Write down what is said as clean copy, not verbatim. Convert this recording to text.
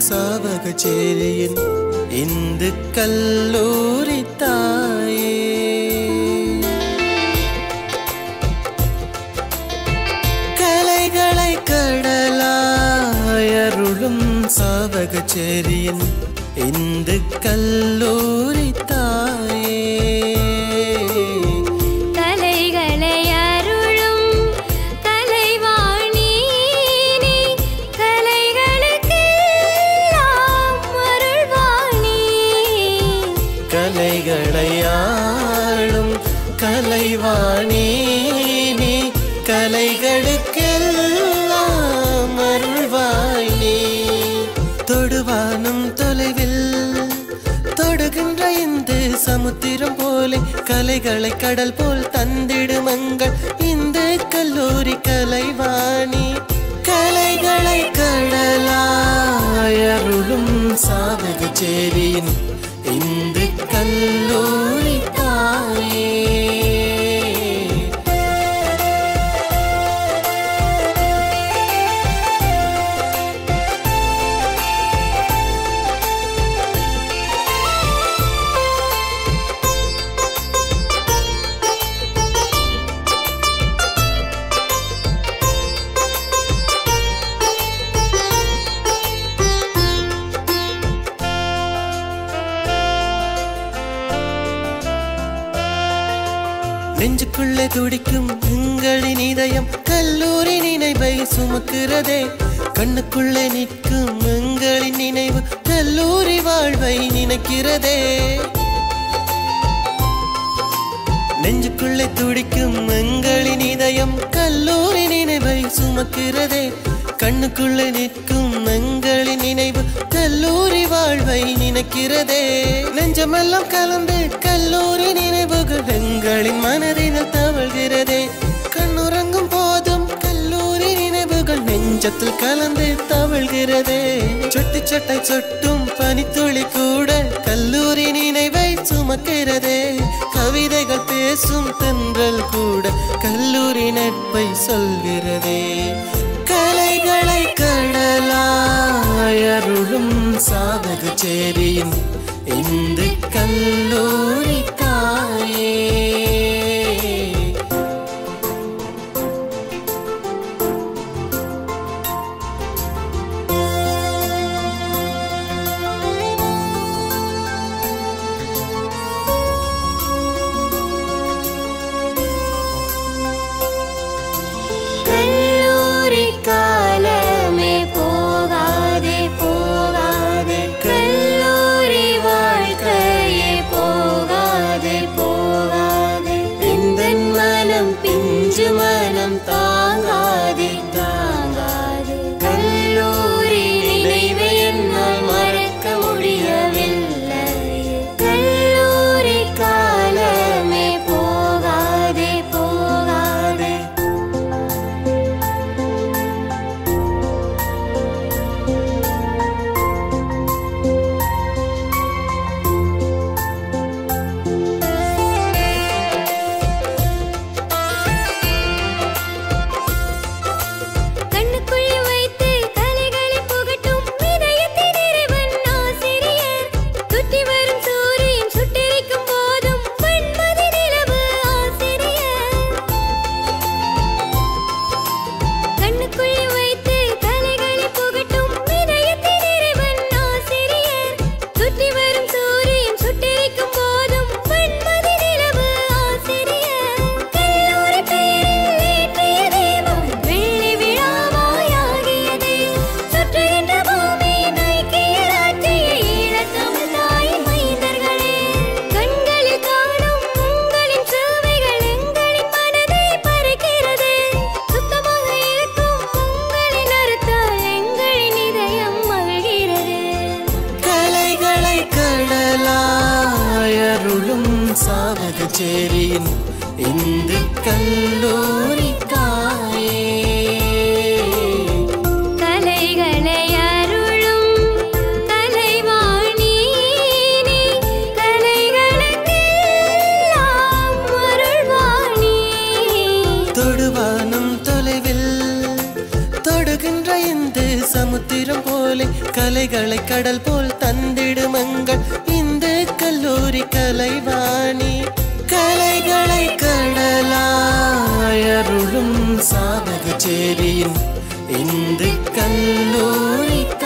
சாவகச்சேரியின் இந்து கல்லூரி தாயே கலைகளை கடலாயருளும் சாவகச்சேரியின் இந்து கல்லூரி தாயே கலைகளையாளும் கலைவாணி நீ கலைகளுக்கெல்லாம் அருள்வாய் நீ தொடுவானும் தொலைவில் தொடுகின்ற இந்த சமுத்திரம் போலே கலைகளை கடல் போல் தந்திடுமங்கள் இந்த கல்லூரி கலைவாணி கலைகளை கடலாயருளும் சாவகச்சேரியின் இந்து கல்லூரி தாயே நெஞ்சுக்குள்ளே துடிக்கும் எங்களின் இதயம் கல்லூரி நினைவை சுமக்கிறதே கண்ணுக்குள்ளே நிற்கும் எங்களின் நினைவு கல்லூரி வாழ்வை நினைக்கிறதே நெஞ்சுக்குள்ளே துடிக்கும் எங்களின் இதயம் கல்லூரி நினைவை சுமக்கிறதே கண்ணுக்குள்ளே நிற்கும் எங்களின் நினைவு கல்லூரி வாழ்வை நினைக்கிறதே நெஞ்சமெல்லாம் கலந்து கல்லூரி நினைவுகள் எங்களின் மனதில் தவழ்கிறதே கண்ணுறங்கும் போதும் கல்லூரி நினைவுகள் நெஞ்சத்தில் கலந்து தவழ்கிறதே சொட்டு சொட்டை சொட்டும் பனித்துளி கூட கல்லூரி நினைவை சுமக்கிறதே கவிதைகள் பேசும் தென்றல் கூட கல்லூரி நட்பை சொல்கிறதே கலைகளை கடலாயருளும் சாவகச்சேரியின் இந்து கல்லூரி தாயே மனம் தாங்காதே தாங்காதே கல்லூரி நினைவை என்னால் மறக்க முடியவில்லை கல்லூரி காலமே போகாதே போகாதே சாவகச்சேரியின் இந்து கல்லூரி தாயே கலைகளை அருளும் கலைவாணி நீ கலைகளுக்கெல்லாம் அருள்வாணி தொடுவானும் தொலைவில் தொடுக ஒழுகின்ற இந்த சமுத்திரம் போலே கலைகளை கடல் போல் தந்திடுமங்கள் இந்த கல்லூரி கலைவாணி. கலைகளை கடலாயருளும் சாதகச்சேரியின் இந்த கல்லூரி